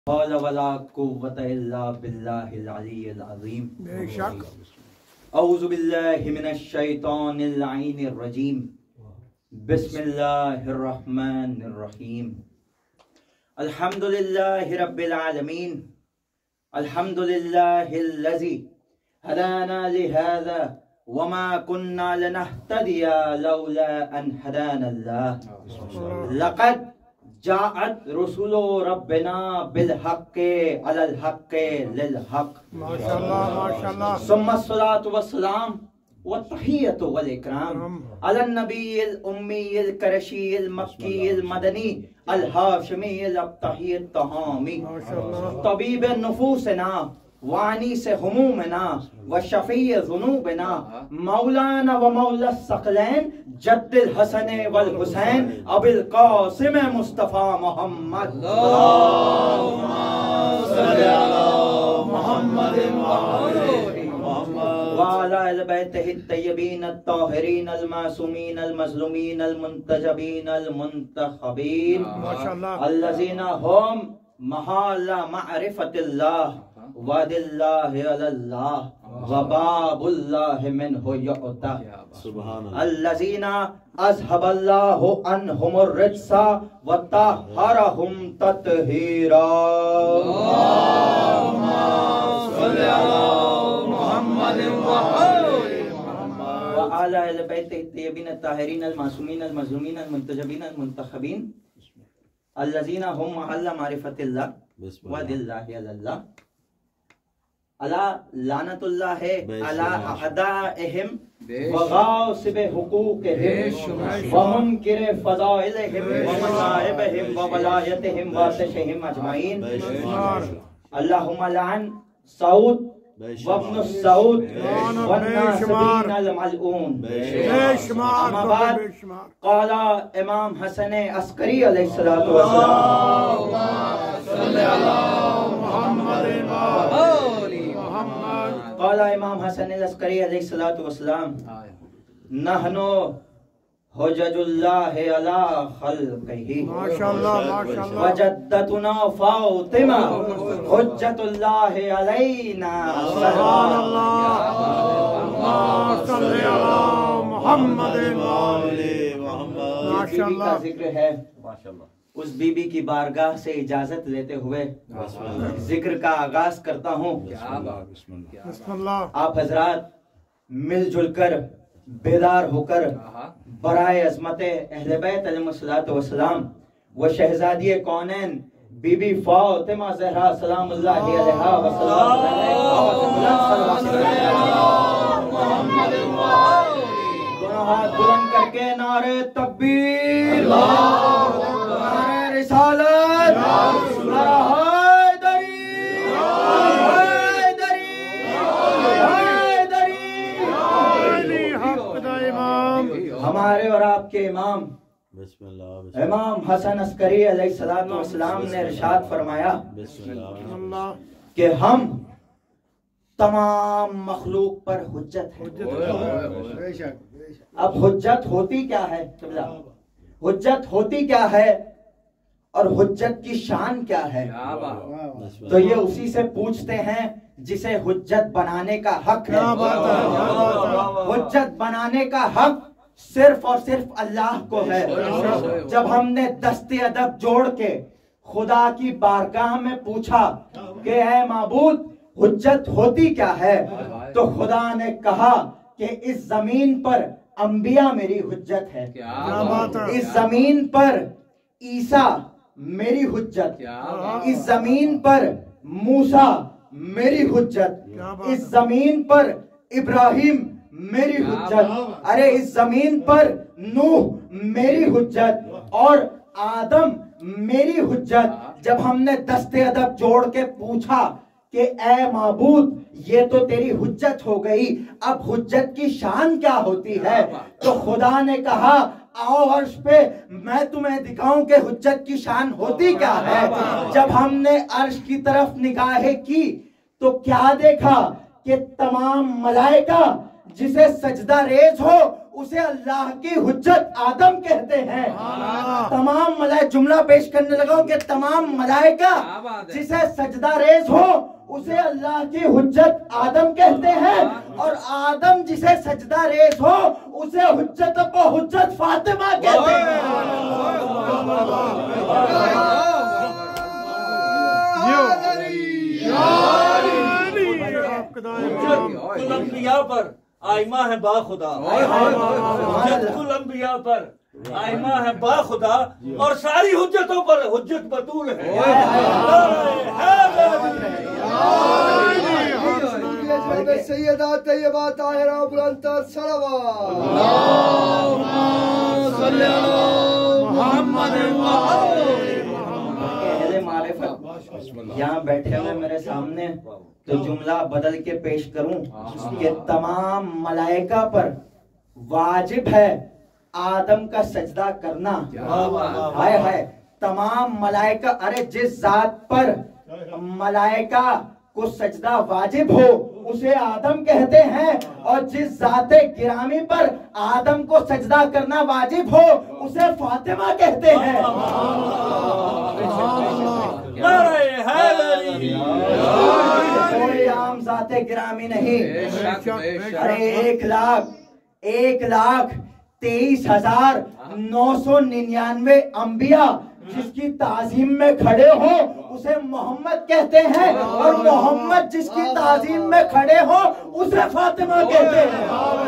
हौला वला कुव्वता इल्ला बिल्लाहिल अलिय्यिल अज़ीम। बेशक। औज़ु बिल्लाहि मिनश शैतानिर लईनिर रजीम। बिस्मिल्लाहिर रहमानिर रहीम। अल्हम्दुलिल्लाहि रब्बिल आलमीन। अल्हम्दुलिल्लाहिल्लज़ी हदाना लिहाज़ा वमा कुन्ना लिनहतदिया लौला अन हदानल्लाह। लक़द जाअत रुसुलु रब्बिना बिल हक़्क़ि अलल हक़्क़ि लिल हक़्क़। माशाअल्लाह माशाअल्लाह। सुम्मा अस्सलातु वस्सलाम व तहियतु वल इकराम अलन नबील उम्मील करशील मक्कील मदनी अल हाशिमील अब्तहियत तहामी तबीब नुफूसना वानी से हुमूमना व शफ़ी ज़ुनूबना मौलाना व मौला सकलैन जद्दिल हसन वल हुसैन अबिल कासिम मुस्तफ़ा मोहम्मद वाला अल बैतिहि तय्यबीन अत्ताहिरीन अल मासूमीन अल मज़लूमीन अल मुंतजबीन अल मुंतखबीन माशाअल्लाह अल्लज़ीना हुम महल्ला मारिफतिल्लाह वदिल्लाहि अलल्लाह व बाबुल्लाहि मिन्हु युअता अल्लज़ीना अज़हबल्लाहु अन्हुमुर रिज्सा व तहहरहुम तत्हीरा। वाला अल बैतिहि तय्यबीन अत्ताहिरीन अल मासूमीन अल मज़लूमीन अल मुंतजबीन अल मुंतखबीन अल्लज़ीना हुम महल्ला मारिफतिल्लाह वदिल्लाहि अलल्लाह अला लानतुल्लाह अला अदाइहिम व गासिब हुकूकिहिम व मुनकिर फज़ाइलिहिम व मसाइबिहिम व वलायतिहिम व तशहिम अजमाइन। अल्लाहुम्मा लान सऊद व इब्न सऊद व नासिबीन अल मलऊन। अम्मा बाद क़ाला इमाम हसन अस्करी अलैहिस्सलातु क़ाला इमाम हसन अस्करी अलैहिस्सलातु वस्सलाम नहनु हुज्जतुल्लाहि अला खल्क़िही माशाअल्लाह माशाअल्लाह। व जद्दतुना फातिमा हुज्जतुल्लाहि अलैना। सुभानअल्लाह। सल्ली अला मुहम्मद माशाअल्लाह। जिक्र है उस बीबी की बारगाह से इजाजत लेते हुए जिक्र का आगाज करता हूँ। बिस्मिल्लाह। आप हजरात मिलजुल कर बेदार होकर बराए अज़मत अहले बैत अलैहिस्सलातु वस्सलाम व शहजादी कौनैन बीबी फातिमा ज़हरा सलामुल्लाहि अलैहा व दोनों हाथ बुलंद करके नारे तकबीर, नारे रिसालत, नारा हैदरी, हैदरी, हैदरी। अली हक दा इमाम। हमारे और आपके इमाम इमाम हसन अस्करी अलैहिस्सलातु वस्सलाम ने इरशाद फरमाया कि हम तमाम मखलूक पर हुज्जत है। अब हुज्जत होती क्या है? हुज्जत होती क्या है और हुज्जत की शान क्या है? तो ये उसी से पूछते हैं जिसे हुज्जत बनाने का हक है। हुज्जत बनाने का हक सिर्फ और सिर्फ अल्लाह को है। जब हमने दस्ते अदब जोड़ के खुदा की बारगाह में पूछा कि ऐ माबूद हुज्जत होती क्या है, तो खुदा ने कहा कि इस जमीन पर अंबिया मेरी हुज्जत है, इस जमीन पर ईसा मेरी हुज्जत, इस जमीन पर मूसा मेरी हुज्जत, इस जमीन पर इब्राहिम मेरी हुज्जत, अरे इस जमीन पर नूह मेरी हुज्जत और आदम मेरी हुज्जत। जब हमने दस्ते अदब जोड़ के पूछा कि ऐ माबूद ये तो तेरी हुज्जत हो गई, अब हुज्जत की शान क्या होती है? तो खुदा ने कहा आओ अर्श पे मैं तुम्हें दिखाऊं कि हुज्जत की शान होती क्या है। जब हमने अर्श की तरफ निगाहें की तो क्या देखा कि तमाम मलाइका जिसे सजदा रेज हो उसे अल्लाह की हुज्जत आदम कहते हैं। तमाम मलाइका, जुमला पेश करने लगा हूं कि तमाम मलाइका जिसे सजदा रेज हो उसे अल्लाह की हुज्जत आदम कहते हैं, और आदम जिसे सजदा रेज हो उसे हुज्जत फातिमा कहते हैं। कुल अंबिया पर आइमा है बाखुदा, कुल अंबिया पर आइमा है बाखुदा, और सारी हुज्जतों पर हुज्जत बतूल है। सैयदा तैयबा ताहिरा बुलंदतर सलवात यहाँ बैठे हुए मेरे सामने, तो जुमला बदल के पेश करूं कि तमाम मलाइका पर वाजिब है आदम का सजदा करना। हाय हाय, तमाम मलाइका, अरे जिस जात पर मलाइका को सजदा वाजिब हो उसे आदम कहते हैं, और जिस जाते गिरामी पर आदम को सजदा करना वाजिब हो उसे फातिमा कहते हैं। कोई आम जाते गिरामी नहीं। अरे 1,23,999 अंबिया जिसकी ताजीम में खड़े हो उसे मोहम्मद कहते हैं, और मोहम्मद जिसकी ताजीम में खड़े हो उसे फातिमा कहते हैं।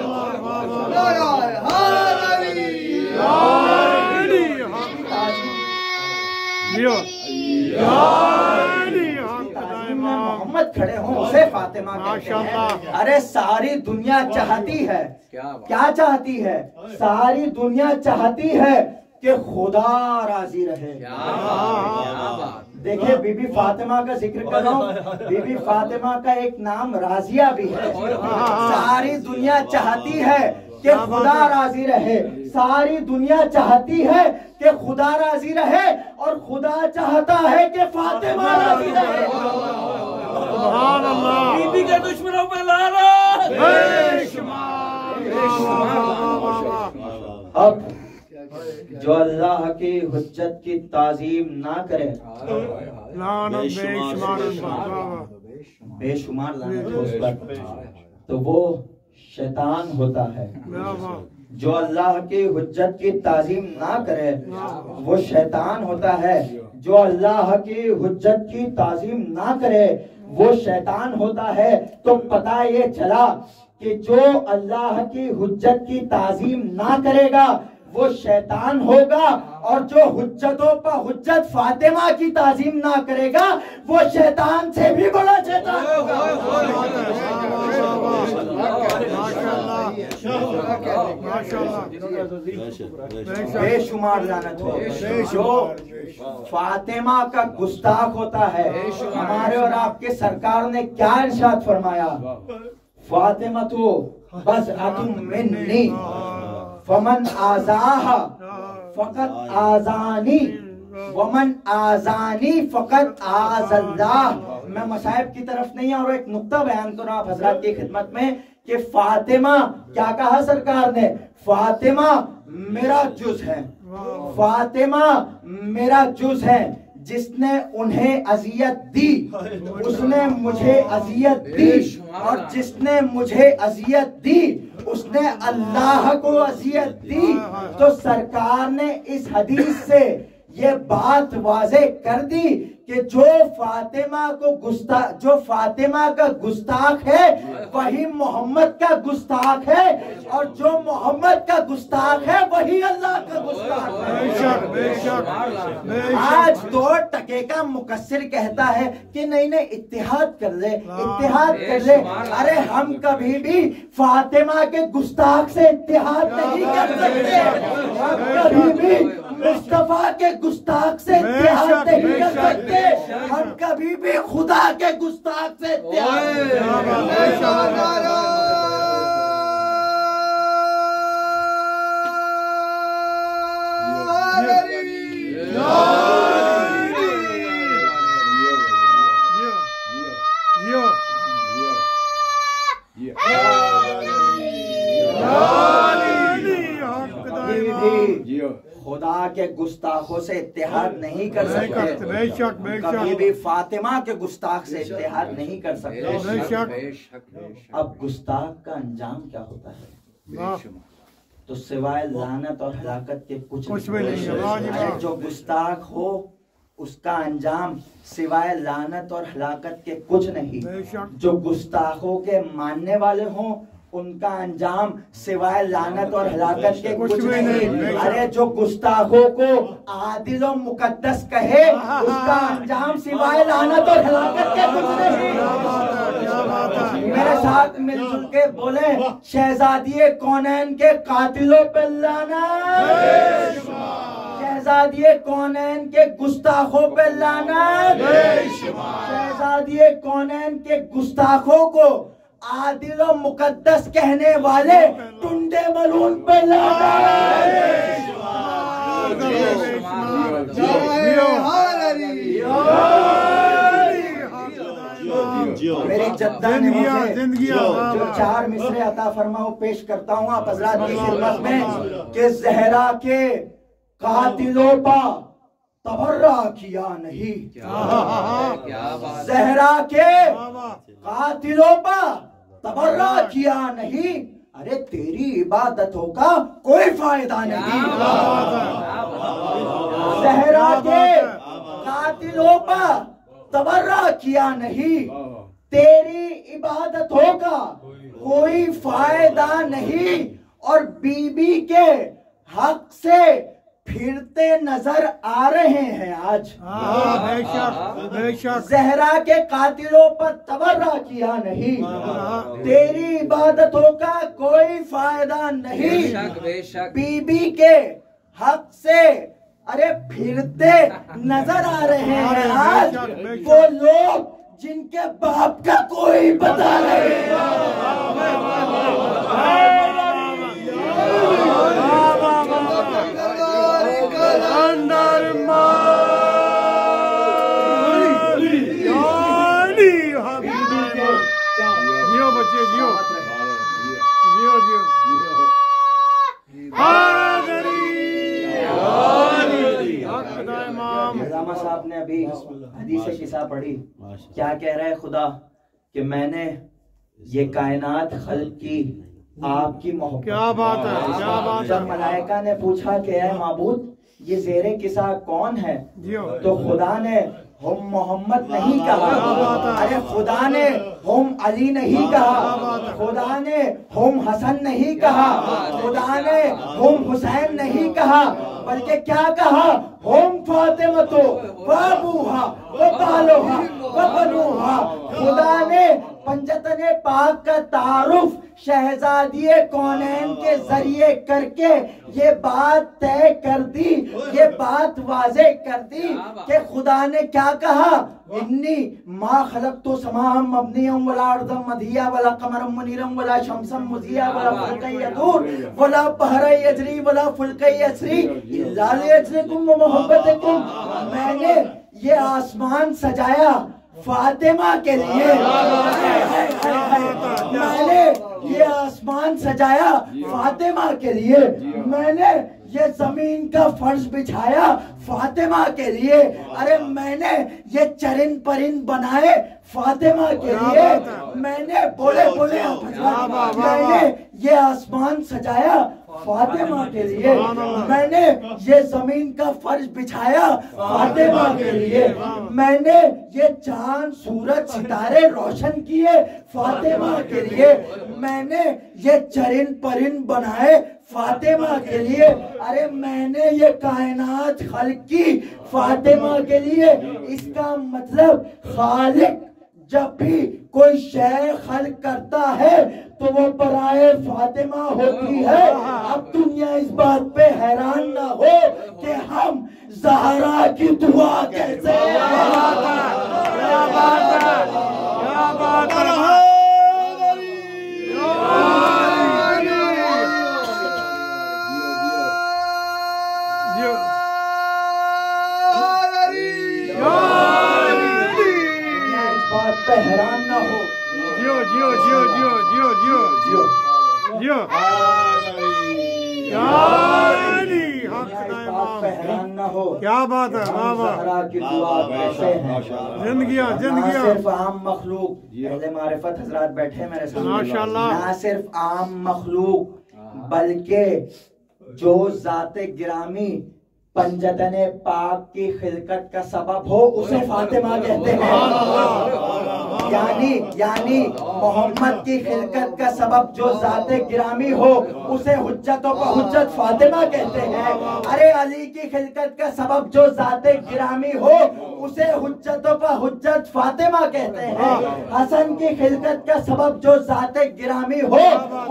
मोहम्मद खड़े हो उसे फातिमा कहते हैं। अरे सारी दुनिया चाहती है, क्या चाहती है? सारी दुनिया चाहती है कि खुदा राजी रहे। देखिए, बीबी फातिमा का जिक्र कर रहा हूँ, बीबी फातिमा का एक नाम राजिया भी है। सारी दुनिया चाहती है कि खुदा राजी रहे, सारी दुनिया चाहती है कि खुदा राजी रहे, और खुदा चाहता है कि फातिमा राजी रहे। बीबी के दुश्मनों पे लाना। अब जो अल्लाह की हुज्जत की ताजीम ना करे, बेशुमार लानत हो उस पर, तो वो शैतान होता है। जो अल्लाह की हुज्जत की ताजीम ना करे वो शैतान होता है। जो अल्लाह की हुज्जत की ताजीम ना करे वो शैतान होता है। तो पता ये चला कि जो अल्लाह की हुज्जत की ताजीम ना करेगा वो शैतान होगा, और जो हुज्जतों पर हुज्जत फातिमा की ताजीम ना करेगा वो शैतान से भी बड़ा शैतान होगा। बेशुमार लानत हो जो फातिमा का गुस्ताख होता है। हमारे और आपके सरकार ने क्या इरशाद फरमाया? फातिमा तो बस अतुम मिन्नी फमन आज़ाहा फकत आज़ानी वमन आज़ानी फकत आज़ल्लाह। मैं मसाइब की तरफ नहीं, और एक नुक्ता बयान करूं आप हजरात की खिदमत में कि फातिमा, क्या कहा सरकार ने? फातिमा मेरा जुज है, फातिमा मेरा जुज है। जिसने उन्हें अजियत दी उसने मुझे अजियत दी, और जिसने मुझे अजियत दी उसने अल्लाह को अजियत दी। तो सरकार ने इस हदीस से ये बात वाज़े कर दी कि जो फातिमा का गुस्ताख है वही मोहम्मद का गुस्ताख है, और जो मोहम्मद का गुस्ताख है वही अल्लाह का गुस्ताख है। आज 2 टके का मुकस्सिर कहता है कि नहीं नहीं इत्तिहाद कर ले, इत्तिहाद कर ले। अरे हम कभी भी फातिमा के गुस्ताख से इत्तिहाद नहीं कर सकते, हम कभी भी मुस्तफा के गुस्ताख से इत्तिहाद नहीं कर सकते, हम कभी भी खुदा के गुस्ताख से के गुस्ताखों से इत्तेहाद नहीं कर सकते, बेशक कभी भी फातिमा के गुस्ताख से इत्तेहाद नहीं कर सकते। अब गुस्ताख का अंजाम क्या होता है? तो सिवाय लानत और हलाकत के कुछ नहीं। अरे जो गुस्ताख हो उसका अंजाम सिवाय लानत और हलाकत के कुछ नहीं। जो गुस्ताखों के मानने वाले हों उनका अंजाम सिवाय लानत और हलाकत के कुछ नहीं। अरे जो गुस्ताखों को आदिल और मुकद्दस कहे उसका अंजाम सिवाय लानत और हलाकत के कुछ नहीं। मेरे साथ मिलजुल के बोले, शहजादिये कौनैन के कातिलों पे लानत, शहजादिये कौनैन के गुस्ताखों पे लानत, शहजादिये कौनैन के गुस्ताखों को आदिल और मुकद्दस कहने वाले टुंडे मलून पे मेरी जद्दा ने मुझे जो 4 मिसरे अता फरमा वो पेश करता हूँ आप हजरात की खिदमत में कि ज़हरा के कातिलों पर तबर्रा किया नहीं, ज़हरा के कातिलों पर तबर्रा किया नहीं। अरे तेरी इबादतों का कोई फायदा नहीं। ज़हरा के कातिलों पर तबर्रा किया नहीं, तेरी इबादतों का कोई फायदा नहीं। और बीबी के हक से फिरते नजर आ रहे हैं आज। ज़हरा के कातिलों पर तबर्रा किया नहीं, तेरी इबादतों का कोई फायदा नहीं। बीबी के हक से अरे फिरते नजर आ रहे हैं आज वो लोग जिनके बाप का कोई पता नहीं। साहब ने अभी हदीस किस्सा पढ़ी, क्या कह रहा है खुदा कि मैंने ये कायनात खल्क की आपकी मोहब्बत। क्या बात है, क्या बात है। जब मलाइका ने पूछा कि ऐ माबूद ये ज़ेरे किसा कौन है, तो खुदा ने हम मोहम्मद नहीं कहा, अरे खुदा ने हम अली नहीं कहा, खुदा ने हम हसन नहीं कहा, खुदा ने हम हुसैन नहीं कहा, बल्कि क्या कहा, हम फातिमतो व अबूहा व बालोहा व बनूहा। खुदा ने पंजतने पाक का तारुफ शहजादिये कौनैन के जरिए करके ये बात तय कर दी, ये बात वाज़े कर दी कि खुदा ने क्या कहा, इन्नी मा खलक़तु समाअम मबनियम वला अर्दम मदिया वला कमरम मुनीरम वला शमसम मुज़िया वला फल्कन यदूर वला बहर यजरी वला फुल्कन यसरी इल्ला लियजरिकुम व मोहब्बतकुम। मैंने ये आसमान सजाया फातिमा के लिए, मैंने ये आसमान सजाया फातिमा के लिए, मैंने ये जमीन का फर्श बिछाया फातिमा के लिए, अरे मैंने ये चरिन परिन बनाए फातिमा के लिए, मैंने बोले मैंने ये आसमान सजाया फातिमा के लिए, मैंने ये जमीन का फर्श बिछाया फातिमा के लिए, मैंने ये चांद सूरज सितारे रोशन किए फातिमा के लिए, मैंने ये चरिन परिन बनाए फातिमा के लिए, अरे मैंने ये कायनात खल्क की फातिमा के लिए। इसका मतलब खालिक जब भी कोई शय खल्क करता है तो वो बराए फातिमा होती है। अब दुनिया इस बात पे हैरान ना हो कि हम ज़हरा की दुआ कैसे हैरान ना हो। जियो जियो जियो जियो जियो जियो जियो जियो हैरान ना हो। क्या बात है, वाह वाह, ज़हरा की दुआ कैसे हैं, जिंदगियां ना जिंदगियां, सिर्फ आम मखलूक, अहले मारिफत हजरात बैठे मेरे सामने, माशाल्लाह, ना सिर्फ आम मखलूक बल्कि जो जाते गिरामी पंजतने पाक की खिलकत का सबब हो उसे फातिमा कहते हैं। यानी मोहम्मद की खिलकत का सबब जो जाते गिरामी हो उसे हुज्जतों पर हुज्जत फातिमा कहते हैं। अरे अली की खिलकत का सबब जो जाते गिरामी हो उसे हुज्जतों पर हुज्जत फातिमा कहते हैं। हसन की खिलकत का सबब जो जाते गिरामी हो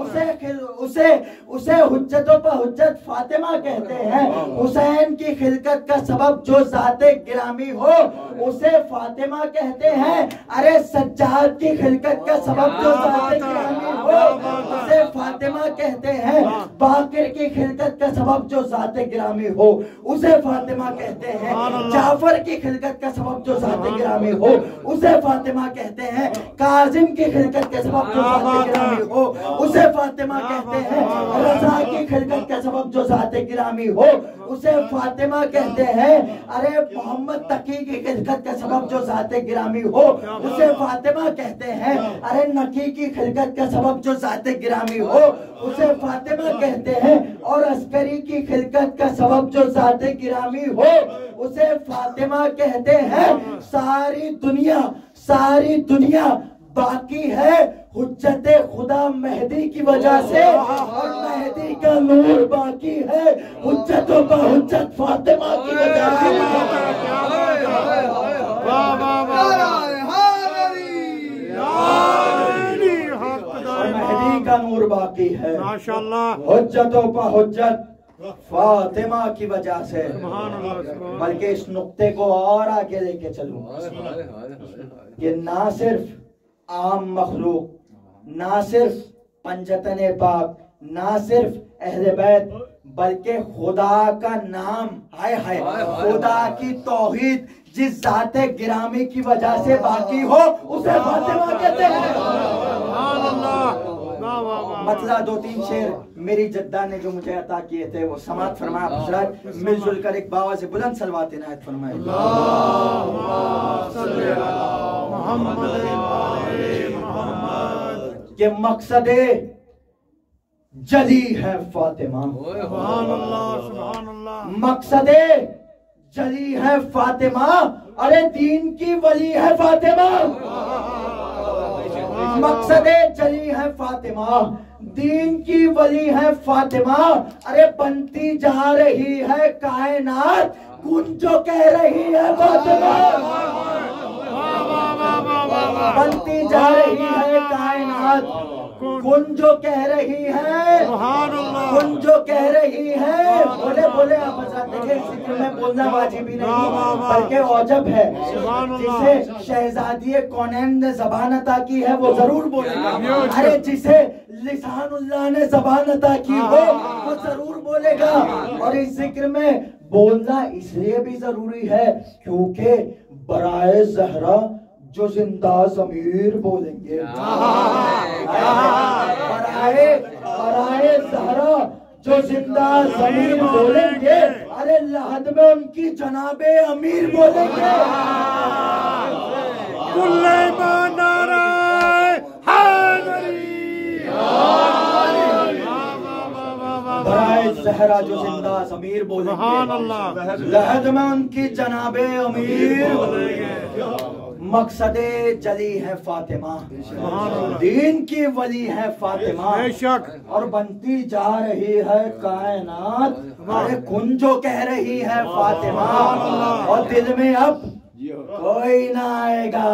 उसे हुज्जतों पर हुज्जत फातिमा कहते हैं। हुसैन की खिलकत का सबब जो जाते गिरामी हो उसे फातिमा कहते हैं। अरे सज्जाद की खिलकत का सबब जो जाते गिरामी हो उसे फातिमा कहते हैं। बाकिर की खिलकत का सबब जो जाते गिरामी हो उसे फातिमा कहते हैं। जाफर की खिलकत का सबब जो जाते गिरामी हो उसे फातिमा कहते हैं। काजिम की खिलकत का सबब जो जाते गिरामी हो उसे फातिमा कहते हैं। रज़ा की खिलकत का सबब जो जाते गिरामी हो उसे फातिमा कहते हैं। अरे मोहम्मद तकी की खिलकत का सबब जो जाते गिरामी हो उसे फातिमा कहते हैं। अरे नकी की खिलकत का सबब जो जाते गिरामी हो उसे फातिमा कहते हैं। और अस्करी की खिलकत का सबब जो जाते गिरामी हो उसे फातिमा कहते हैं। सारी दुनिया बाकी है हुज्जत खुदा मेहदी की वजह से, और मेहदी का नूर बाकी है हुज्जतों पर हुज्जत फातिमा की वजह से। मेहदी का नूर बाकी है माशाल्लाह, हुज्जतों पर हुज्जत फातिमा की वजह से। बल्कि इस नुक्ते को और आगे लेके चलूं कि ना सिर्फ आम मखलूक, ना सिर्फ पंजतने पाक, ना सिर्फ अहले बैत, बल्कि खुदा का नाम, हाय हाय, खुदा की तौहीद जिस जाते गिरामी की वजह से बाकी हो उसे फातिमा कहते हैं। मतला 2-3 शेर मेरी जद्दा ने जो मुझे अता किए थे वो समात फरमाया। हजरत मिलजुल कर एक बाबा से बुलंद सलवात इनायत फरमाए। के मकसदे जली है फातिमा, मकसदे जली है फातिमा, अरे दीन की वली है फातिमा। मकसदे जली है फातिमा, दीन की वली है फातिमा। अरे बनती जा रही है कायनात, गुंजो कह रही है फातिमा। बनती जा रही है कायनात, गुंजो कह रही है, गुंजो कह रही है। बोले बोले आप देखिए, जिक्र में बोलना वाजिब ही नहीं बल्कि औजब है। जिसे शहजादी कौनैन ने जबान अता की है वो जरूर बोलेगा। अरे जिसे लिसानुल्लाह ने जबान अता की हो वो जरूर बोलेगा। और इस जिक्र में बोलना इसलिए भी जरूरी है क्योंकि बराए ज़हरा जो जिंदा ज़मीर बोलेंगे, बराए ज़हरा जो जिंदा ज़मीर बोलेंगे, अरे लहद में उनकी जनाबे अमीर बोलेंगे। बराए ज़हरा जो जिंदा ज़मीर बोलेंगे, लहद में उनकी जनाबे अमीर बोलेंगे। मकसदे जली है फातिमा, दीन की वली है फातिमा, और बनती जा रही है कायनात, अरे कुंजो कह रही है फातिमा। और दिल में अब कोई ना आएगा।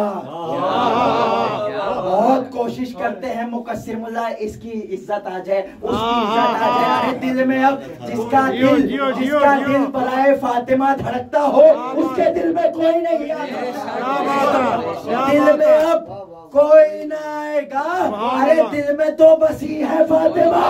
बहुत कोशिश करते हैं मुकस्सिर मुल्ला इसकी इज्जत आ जाए, उसकी इज्जत आ जाए। अरे दिल में अब जिसका दिल बराए फातिमा धड़कता हो उसके दिल में कोई नहीं आता। दिल में अब कोई ना आएगा, अरे दिल में तो बसी है फातिमा।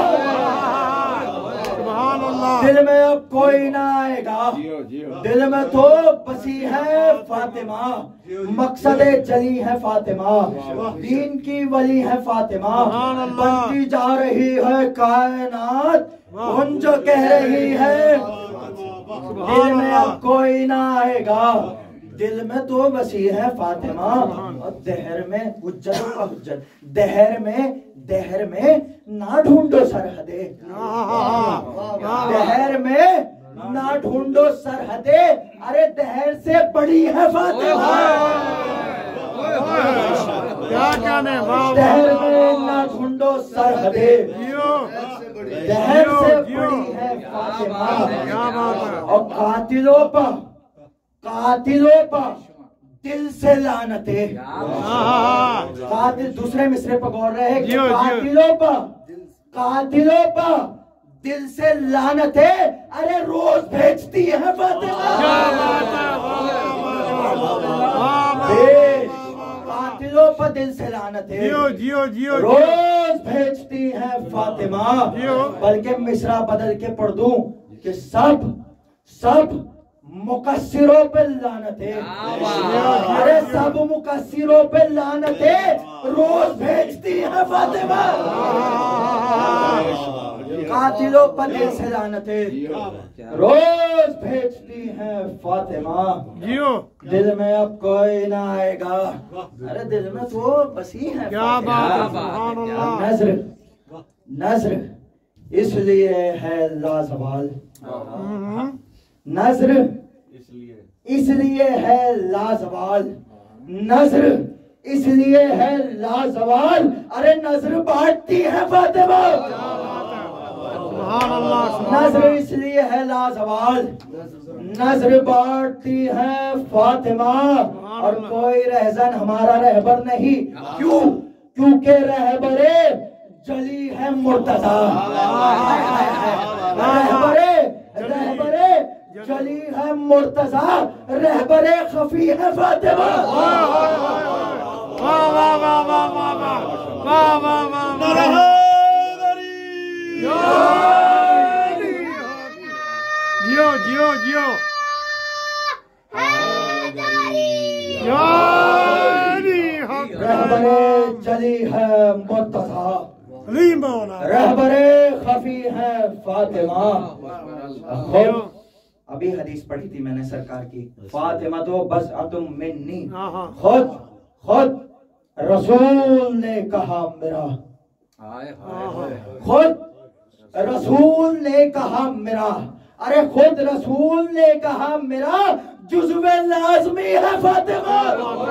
दिल में अब कोई ना आएगा, दिल में तो बसी है फातिमा। मकसदे जली है फातिमा, दीन की वली है फातिमा। बनती जा रही है कायनात, गुंजो कह रही है दिल में अब कोई ना आएगा, दिल में तो बसी है फातिमा। और दहर में हुज्जतों का हुज्जत, दहर में ना ढूंढो सरहदे, दहर में ना ढूंढो सरहदे, अरे दहर से बड़ी है फातिमा। क्या कहने, दहर में ना ढूंढो सरहदे, दहर से बड़ी है फातिमा। क्या बात है। और कातिलों पर दिल से लानते, कातिल दूसरे मिसरे पर गौर रहे, कातिलों पर दिल से लानते, अरे रोज भेजती है फातिमा। कातिलों पर दिल से लानते, रोज भेजती है फातिमा। बल्कि मिसरा बदल के पढ़ दूं कि सब मुकस्सिरों पे लानते, अरे सब मुकस्सिरों पे लानते, रोज भेजती है फातिमा। कातिलों पर दिल से लानते, रोज भेजती है फातिमा। दिल में अब कोई ना आएगा, अरे दिल में तो बसी है। क्या बात है। नज़्र इसलिए है लाजवाल, नज़्र इसलिए है लाजवाल, नज़्र इसलिए है लाजवाल, अरे नज़्र बांटती है फातिमा। नज़्र इसलिए है लाजवाल, नज़्र बांटती है फातिमा। और कोई रहजन हमारा रहबर नहीं, क्योंकि रहबरे जली है मुर्तजा, रहबरे जली है मुर्तजा, रहबरे खफी है फातिमा। जियो रहबरे जली है मुर्तजा, रहबरे खफी है फातिमा। अभी हदीस पढ़ी थी मैंने सरकार की, फातिमा तो बस तुम मिन्नी, खुद रसूल ने कहा मेरा, खुद रसूल ने कहा मेरा, अरे खुद रसूल ने कहा मेरा, जुज़्वे लाज़मी है फातिमा।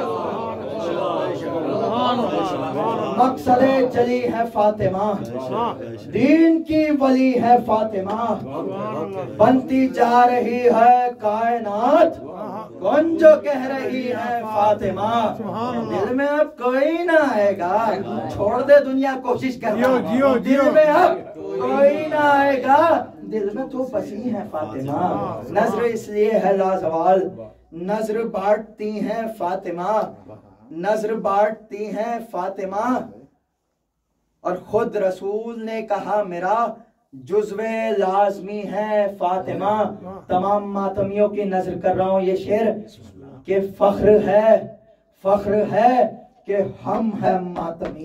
मकसदे जली है फातिमा, दीन की वली है फातिमा। बनती जा रही है कायनात, कौन जो कह रही है फातिमा। दिल में अब कोई ना आएगा, छोड़ दे दुनिया कोशिश करना, दिल में अब कोई ना आएगा, दिल में तो बसी है फातिमा। नज़्र इसलिए है लाजवाल, नज़्र बांटती है फातिमा, नज़्र बांटती है फातिमा। और खुद रसूल ने कहा मेरा, जुज़्वे लाज़मी है फातिमा। तमाम मातमियों की नज़र कर रहा हूँ ये शेर कि फख्र है कि हम हैं मातमी,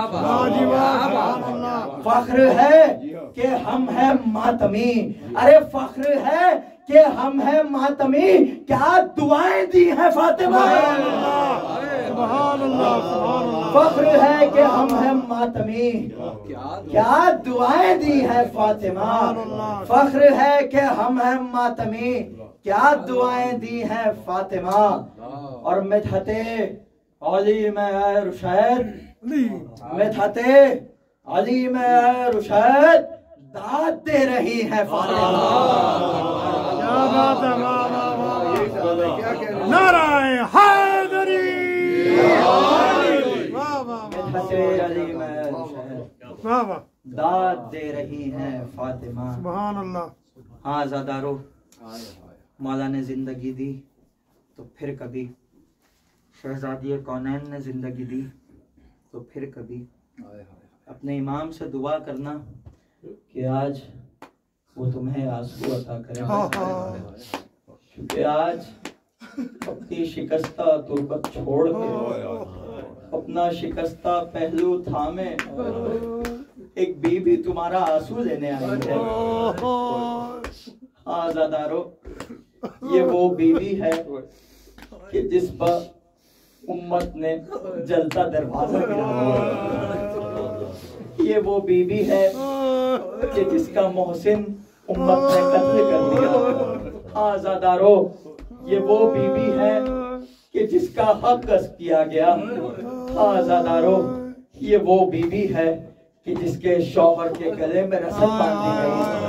फख्र है कि हम हैं मातमी, अरे फख्र है कि हम हैं मातमी। क्या दुआएं दी है फातिमा, फख्र है कि हम हैं मातमी, क्या दुआएं दी है फातिमा। फख्र है कि हम हैं मातमी, क्या दुआएं दी है फातिमा। और मिदहते अली में रुशैद, मिदहते अली में रुशैद दाद दे रही है फातिमा। नाराए हैदरी, मिदहते अली में रुशैद दाद दे रही है फातिमा। सुभान अल्लाह। हाँ ज़ादारो, मौला ने जिंदगी दी तो फिर कभी, शहजादी कौनैन ने जिंदगी दी तो फिर कभी। अपने इमाम से दुआ करना कि आज वो तुम्हें आंसू अता करे, क्योंकि आज अपनी शिकस्ता तुर्बत छोड़ के, अपना शिकस्ता पहलू थामे एक बीबी तुम्हारा आंसू लेने आई है। हाँ ज़ादारो, ये वो बीवी है कि जिस पर उम्मत ने जलता दरवाजा गिराया। ये वो बीवी है कि जिसका मोहसिन उम्मत ने कत्ल कर दिया। आज़ादारो, ये वो बीवी है कि जिसका हक गस्ब किया गया। आज़ादारो, ये वो बीवी है कि जिसके शौहर के गले में रस्म बांधी गई।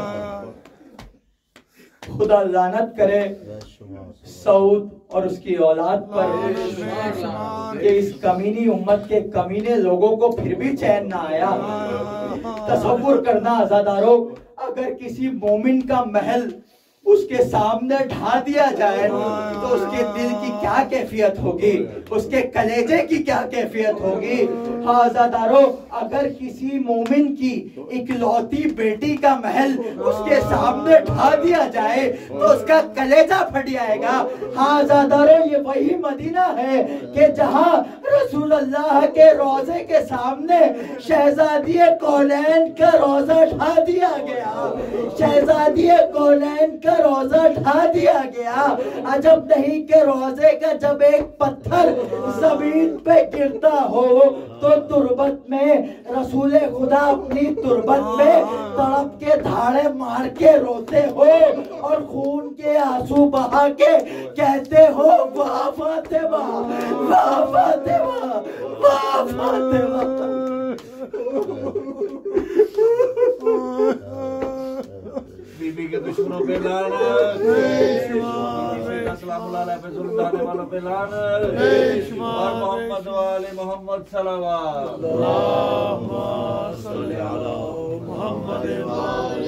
खुदा लानत करे सऊद और उसकी औलाद पर कि इस कमीनी उम्मत के कमीने लोगों को फिर भी चैन ना आया। तसव्वुर करना आज़ादारों, अगर किसी मोमिन का महल उसके सामने ढा दिया जाए तो उसके दिल की क्या कैफियत होगी, उसके कलेजे की क्या कैफियत होगी। आज़ादारों, अगर किसी मोमिन की इकलौती बेटी का महल उसके सामने ढा दिया जाए तो उसका कलेजा फट जाएगा। आज़ादारों, ये वही मदीना है कि जहां रसूल अल्लाह के रोजे के सामने शहजादी कौनैन का रोजा ढा दिया गया। शहजादी कौनैन का रोजा ढा दिया गया। अजब नहीं के रोजे का जब एक पत्थर जमीन पे गिरता हो तो तुरबत में रसूल खुदा अपनी तुरबत में तड़प के धाड़े मार के रोते हो और खून के आंसू बहा के कहते हो, वाह फातिमा, वाह फातिमा, वाह फातिमा। बीबी के दुश्मनों पे लानत, सलामुल्लाह अलैहि पे जुल्म ढाने वालों पे लानत, और मोहम्मद वाले मोहम्मद सल्लल्लाहु अलैहि वसल्लम।